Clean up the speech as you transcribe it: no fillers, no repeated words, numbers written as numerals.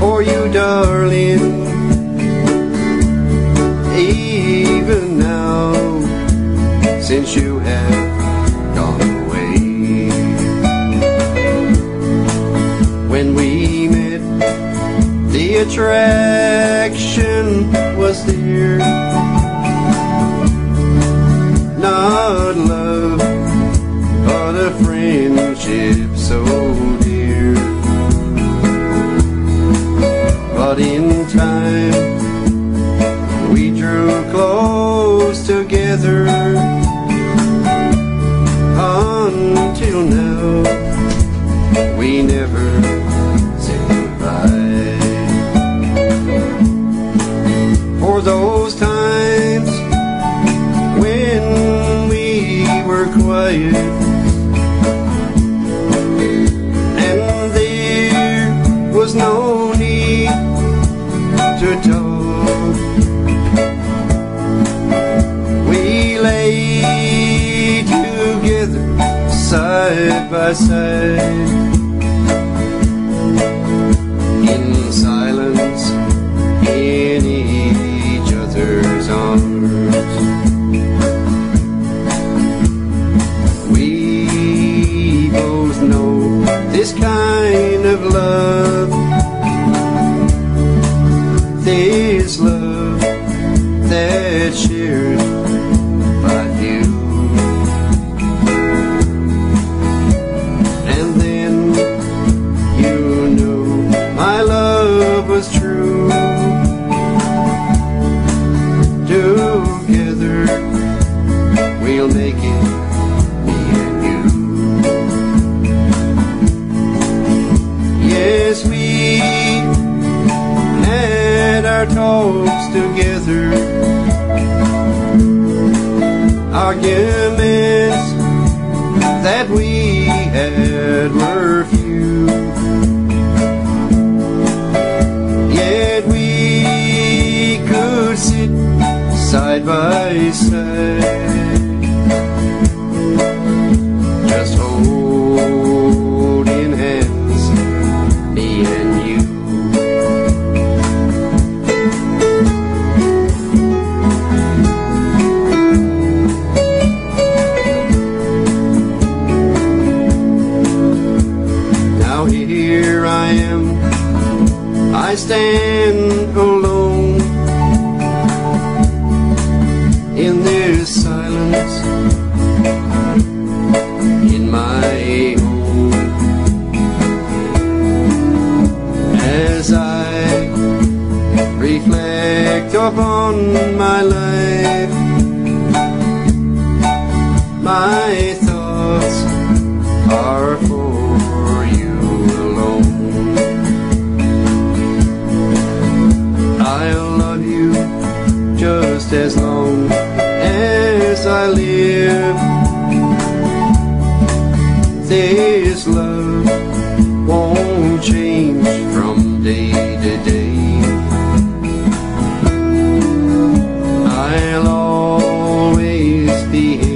for you, darling. Even now, since you have gone away. When we met, the attraction was there, not love, but a friendship so dear. But in time, we drew close together, until now we never said goodbye. For those times when we were quiet, and there was no need to talk, we lay together side by side, in silence, in each other's arms. We both know this kind of love, this love that's shared by few. And then you knew my love was true. Together we'll make it, me and you. Yes, we had our talks together, arguments that we had were few, yet we could sit side by side, just holding hands, me and you. Now here I am, I stand alone in this silence, in my home, as I reflect upon my life. My thoughts are for you alone. I'll love you just as long as I live. This love won't change from day to day. I'll always be here